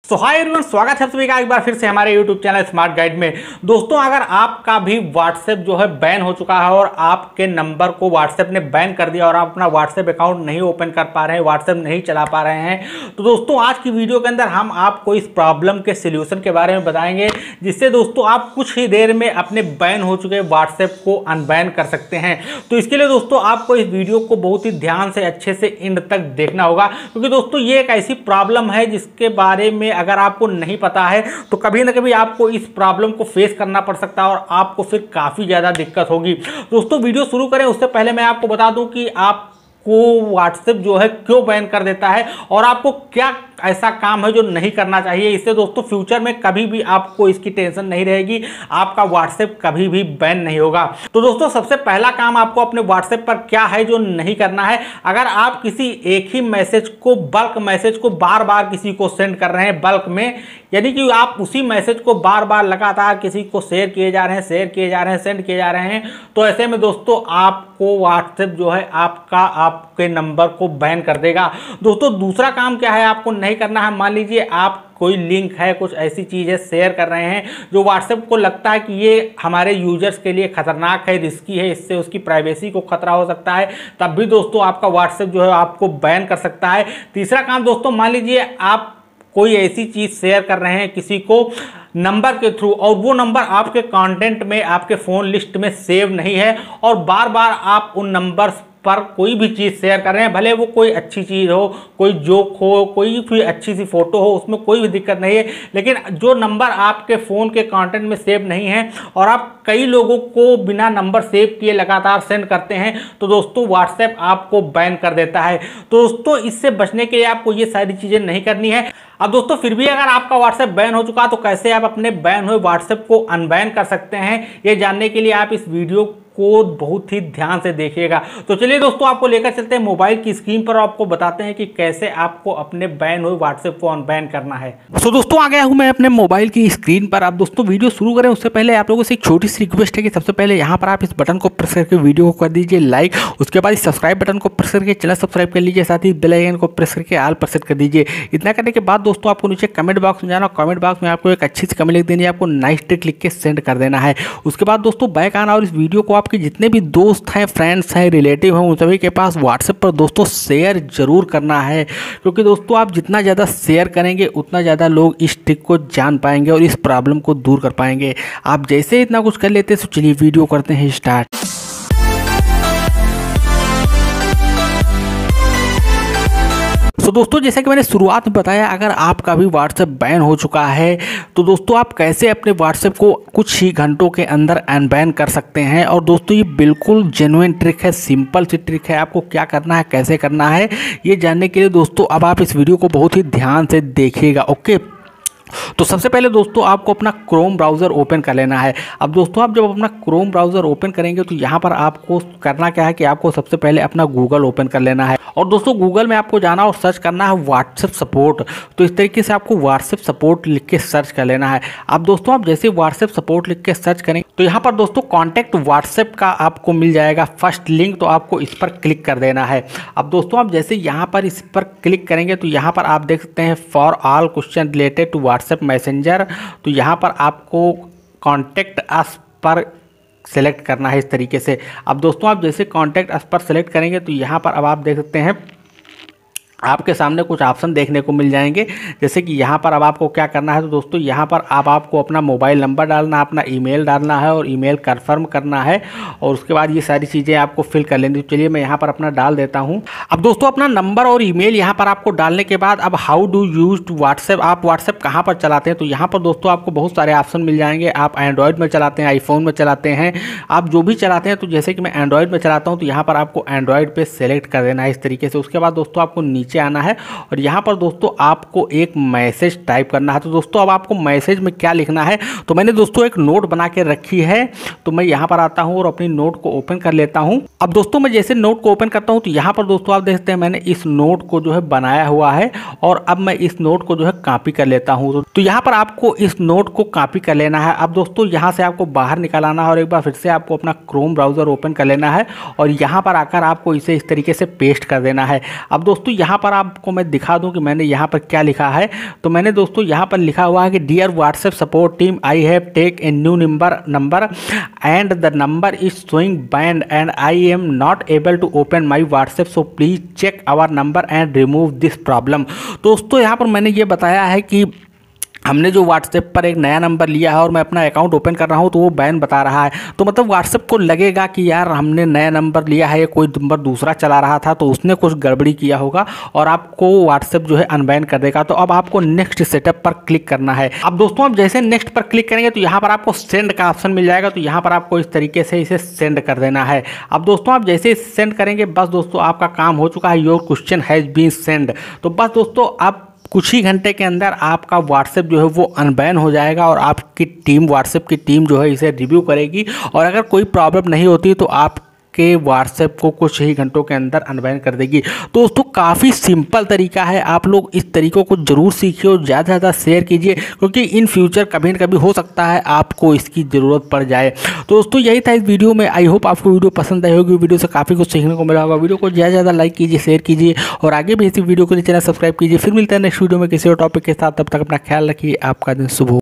सो hi everyone, स्वागत है सभी का एक बार फिर से हमारे YouTube चैनल स्मार्ट गाइड में। दोस्तों, अगर आपका भी WhatsApp जो है बैन हो चुका है और आपके नंबर को WhatsApp ने बैन कर दिया और आप अपना WhatsApp अकाउंट नहीं ओपन कर पा रहे हैं, WhatsApp नहीं चला पा रहे हैं, तो दोस्तों आज की वीडियो के अंदर हम आपको इस प्रॉब्लम के सोल्यूशन के बारे में बताएंगे, जिससे दोस्तों आप कुछ ही देर में अपने बैन हो चुके WhatsApp को अनबैन कर सकते हैं। तो इसके लिए दोस्तों आपको इस वीडियो को बहुत ही ध्यान से अच्छे से एंड तक देखना होगा, क्योंकि दोस्तों ये एक ऐसी प्रॉब्लम है जिसके बारे में अगर आपको नहीं पता है तो कभी ना कभी आपको इस प्रॉब्लम को फेस करना पड़ सकता है और आपको फिर काफ़ी ज़्यादा दिक्कत होगी। दोस्तों वीडियो शुरू करें उससे पहले मैं आपको बता दूं कि आपको WhatsApp जो है क्यों बैन कर देता है और आपको क्या ऐसा काम है जो नहीं करना चाहिए। इससे दोस्तों फ्यूचर में कभी भी आपको इसकी टेंशन नहीं रहेगी, आपका WhatsApp कभी भी बैन नहीं होगा। तो दोस्तों सबसे पहला काम आपको अपने WhatsApp पर क्या है जो नहीं करना है। अगर आप किसी एक ही मैसेज को, बल्क मैसेज को बार बार किसी को सेंड कर रहे हैं बल्क में, यानी कि आप उसी मैसेज को बार बार लगातार किसी को शेयर किए जा रहे हैं, सेंड किए जा रहे हैं, तो ऐसे में दोस्तों आपको WhatsApp जो है आपके नंबर को बैन कर देगा। दोस्तों दूसरा काम क्या है आपको नहीं करना है। मान लीजिए आप कोई लिंक है, कुछ ऐसी चीज़ें शेयर कर रहे हैं जो WhatsApp को लगता है कि ये हमारे यूजर्स के लिए खतरनाक है, रिस्की है, इससे उसकी प्राइवेसी को खतरा हो सकता है, तब भी दोस्तों आपका WhatsApp जो है आपको बैन कर सकता है। तीसरा काम दोस्तों, मान लीजिए आप कोई ऐसी चीज़ शेयर कर रहे हैं किसी को नंबर के थ्रू और वो नंबर आपके कंटेंट में, आपके फ़ोन लिस्ट में सेव नहीं है और बार बार आप उन नंबर्स पर कोई भी चीज़ शेयर कर रहे हैं, भले वो कोई अच्छी चीज़ हो, कोई जोक हो, कोई भी अच्छी सी फोटो हो, उसमें कोई भी दिक्कत नहीं है, लेकिन जो नंबर आपके फ़ोन के कंटेंट में सेव नहीं है और आप कई लोगों को बिना नंबर सेव किए लगातार सेंड करते हैं, तो दोस्तों WhatsApp आपको बैन कर देता है। तो दोस्तों इससे बचने के लिए आपको ये सारी चीज़ें नहीं करनी है। अब दोस्तों फिर भी अगर आपका WhatsApp बैन हो चुका तो कैसे आप अपने बैन हुए WhatsApp को अनबैन कर सकते हैं, ये जानने के लिए आप इस वीडियो को बहुत ही ध्यान से देखिएगा। तो चलिए दोस्तों आपको लेकर चलते हैं मोबाइल की स्क्रीन पर, आपको बताते हैं कि कैसे आपको अपने बैन हुए WhatsApp को अनबैन करना है। तो दोस्तों आ गया हूं मैं अपने मोबाइल की स्क्रीन पर। आप दोस्तों वीडियो शुरू करें उससे पहले आप लोगों से एक छोटी सी रिक्वेस्ट है कि सबसे पहले यहाँ पर आप इस बटन को प्रेस करके वीडियो को कर दीजिए लाइक, उसके बाद इस सब्सक्राइब बटन को प्रेस करके चैनल सब्सक्राइब कर लीजिए, साथ ही बेल आइकन को प्रेस करके ऑल पर सेट कर दीजिए। इतना करने के बाद दोस्तों आपको नीचे कमेंट बॉक्स में जाना, कमेंट बॉक्स में आपको एक अच्छी सी कमेंट लिख देनी है, आपको नाइस ट्रिक लिख के सेंड कर देना है। उसके बाद दोस्तों बैक आना और इस वीडियो को आपके जितने भी दोस्त हैं, फ्रेंड्स हैं, रिलेटिव हैं, उन सभी के पास WhatsApp पर दोस्तों शेयर जरूर करना है, क्योंकि दोस्तों आप जितना ज़्यादा शेयर करेंगे उतना ज़्यादा लोग इस ट्रिक को जान पाएंगे और इस प्रॉब्लम को दूर कर पाएंगे। आप जैसे इतना कुछ कर लेते हैं तो चलिए वीडियो करते हैं स्टार्ट। तो दोस्तों जैसा कि मैंने शुरुआत में बताया, अगर आपका भी WhatsApp बैन हो चुका है तो दोस्तों आप कैसे अपने WhatsApp को कुछ ही घंटों के अंदर अनबैन कर सकते हैं। और दोस्तों ये बिल्कुल जेन्युइन ट्रिक है, सिंपल सी ट्रिक है। आपको क्या करना है, कैसे करना है, ये जानने के लिए दोस्तों अब आप इस वीडियो को बहुत ही ध्यान से देखिएगा। ओके, तो सबसे पहले दोस्तों आपको अपना क्रोम ब्राउज़र ओपन कर लेना है। अब दोस्तों आप जब अपना क्रोम ब्राउज़र ओपन करेंगे तो यहाँ पर आपको करना क्या है कि आपको सबसे पहले अपना गूगल ओपन कर लेना है और दोस्तों गूगल में आपको जाना और सर्च करना है WhatsApp सपोर्ट। तो इस तरीके से आपको WhatsApp सपोर्ट लिख के सर्च कर लेना है। अब दोस्तों आप जैसे WhatsApp सपोर्ट लिख के सर्च करेंगे तो यहाँ पर दोस्तों कॉन्टैक्ट WhatsApp का आपको मिल जाएगा फर्स्ट लिंक, तो आपको इस पर क्लिक कर देना है। अब दोस्तों आप जैसे यहाँ पर इस पर क्लिक करेंगे तो यहाँ पर आप देख सकते हैं for all question related to WhatsApp messenger, तो यहाँ पर आपको कॉन्टैक्ट अस पर सेलेक्ट करना है इस तरीके से। अब दोस्तों आप जैसे कॉन्टैक्ट अस पर सेलेक्ट करेंगे तो यहाँ पर अब आप देख सकते हैं आपके सामने कुछ ऑप्शन देखने को मिल जाएंगे, जैसे कि यहाँ पर अब आपको क्या करना है। तो दोस्तों यहाँ पर अब आपको अपना मोबाइल नंबर डालना, अपना ईमेल डालना है और ईमेल कंफर्म करना है और उसके बाद ये सारी चीज़ें आपको फिल कर लेनी। तो चलिए मैं यहाँ पर अपना डाल देता हूँ। अब दोस्तों अपना नंबर और ईमेल यहाँ पर आपको डालने के बाद अब हाउ डू यूज WhatsApp, आप WhatsApp कहाँ पर चलाते हैं, तो यहाँ पर दोस्तों आपको बहुत सारे ऑप्शन मिल जाएंगे। आप एंड्रॉयड में चलाते हैं, आईफोन में चलाते हैं, आप जो भी चलाते हैं। तो जैसे कि मैं एंड्रॉयड में चलाता हूँ तो यहाँ पर आपको एंड्रॉयड पर सेलेक्ट कर देना है इस तरीके से। उसके बाद दोस्तों आपको नीचे आना है और यहाँ पर दोस्तों आपको एक मैसेज टाइप करना है। तो दोस्तों अब आपको मैसेज में क्या लिखना है, तो मैंने दोस्तों एक नोट बना के रखी है, तो मैं यहाँ पर आता हूँ और अपनी नोट को ओपन कर लेता हूँ। अब दोस्तों मैं जैसे नोट को ओपन करता हूँ तो यहाँ पर दोस्तों आप देखते हैं मैंने इस नोट को जो है बनाया हुआ है और अब मैं इस नोट को जो है कॉपी कर लेता हूँ। तो यहाँ पर आपको इस नोट को कॉपी कर लेना है। अब दोस्तों यहाँ से आपको बाहर निकाल आना है और एक बार फिर से आपको अपना क्रोम ब्राउज़र ओपन कर लेना है और यहाँ पर आकर आपको इसे इस तरीके से पेस्ट कर देना है। अब दोस्तों यहाँ यहाँ पर आपको मैं दिखा दूँ कि मैंने यहाँ पर क्या लिखा है। तो मैंने दोस्तों यहाँ पर लिखा हुआ है कि dear WhatsApp support team, I have take a new number and the number is showing banned and I am not able to open my WhatsApp, so please check our number and remove this problem. दोस्तों यहाँ पर मैंने ये बताया है कि हमने जो व्हाट्सएप पर एक नया नंबर लिया है और मैं अपना अकाउंट ओपन कर रहा हूं तो वो बैन बता रहा है। तो मतलब व्हाट्सएप को लगेगा कि यार हमने नया नंबर लिया है, कोई नंबर दूसरा चला रहा था तो उसने कुछ गड़बड़ी किया होगा और आपको व्हाट्सएप जो है अनबैन कर देगा। तो अब आपको नेक्स्ट सेटअप पर क्लिक करना है। अब दोस्तों आप जैसे नेक्स्ट पर क्लिक करेंगे तो यहाँ पर आपको सेंड का ऑप्शन मिल जाएगा। तो यहाँ पर आपको इस तरीके से इसे सेंड कर देना है। अब दोस्तों आप जैसे सेंड करेंगे बस दोस्तों आपका काम हो चुका है, your question has been send. तो बस दोस्तों आप कुछ ही घंटे के अंदर आपका व्हाट्सएप जो है वो अनबैन हो जाएगा और आपकी टीम, व्हाट्सएप की टीम जो है इसे रिव्यू करेगी और अगर कोई प्रॉब्लम नहीं होती तो आपके व्हाट्सएप को कुछ ही घंटों के अंदर अनबैन कर देगी। दोस्तों काफ़ी सिंपल तरीका है, आप लोग इस तरीकों को जरूर सीखिए और ज़्यादा से ज़्यादा शेयर कीजिए क्योंकि इन फ्यूचर कभी न कभी हो सकता है आपको इसकी ज़रूरत पड़ जाए। तो दोस्तों यही था इस वीडियो में। आई होप आपको वीडियो पसंद आई होगी, वीडियो से काफ़ी कुछ सीखने को मिला होगा। वीडियो को ज़्यादा से ज़्यादा लाइक कीजिए, शेयर कीजिए और आगे भी इसी वीडियो के लिए चैनल सब्सक्राइब कीजिए। फिर मिलते हैं नेक्स्ट वीडियो में किसी और टॉपिक के साथ। तब तक अपना ख्याल रखिए। आपका दिन शुभ हो।